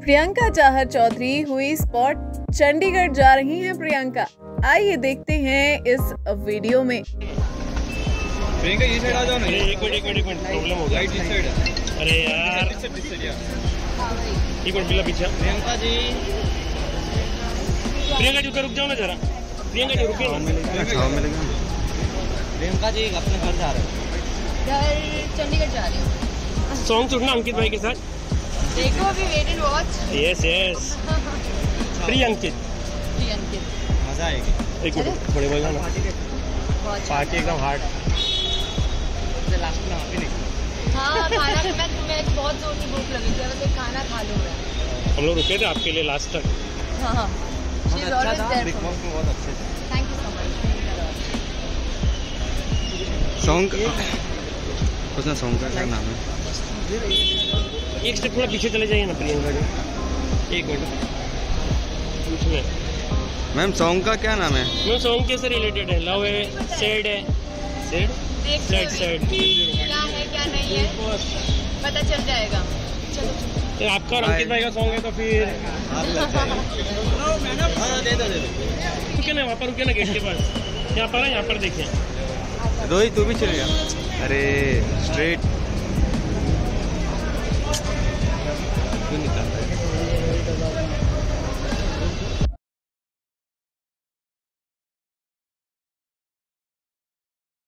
प्रियंका चाहर चौधरी हुई स्पॉट। चंडीगढ़ जा रही हैं प्रियंका। आइए देखते हैं इस वीडियो में। प्रियंका ये साइड आ जाओ ना। एक मिनट प्रॉब्लम हो गया। राइट इस साइड है। अरे यार एक मिनट बिल्ला पीछे। प्रियंका जी रुक जाओ ना जरा। प्रियंका जी रुकिए ना। प्रियंका जी अपने घर जा रहे हो? चंडीगढ़ जा रही हूँ। सॉन्ग सुनना अंकित भाई के साथ। देखो अभी wait and watch. Yes Priyankit मजा आएगी। एक मिनट बड़े भाई गाना पार्टी एकदम हार्ड। लास्ट में आप ही नहीं। हाँ खाना मैं बहुत जोर की भूख लगी थी, बस एक खाना खा लूँ मैं। हम लोग रुके थे आपके लिए लास्ट तक। हाँ बहुत अच्छे थे। Thank you so much. Song का क्या नाम है? एक स्टेप थोड़ा पीछे चले जाइए ना प्रियंका जी। एक मिनट पूछिए मैम सॉन्ग का क्या नाम है? मैम सॉन्ग कैसे रिलेटेड है? लव है, सैड है? सैड क्या है क्या नहीं है पता चल जाएगा। चलो आपका और अंकित भाई का सॉन्ग है तो फिर रुके ना, वहाँ पर रुके ना गेट के पास। यहाँ पर देखिए। रोहित तू भी चलेगा? अरे स्ट्रेट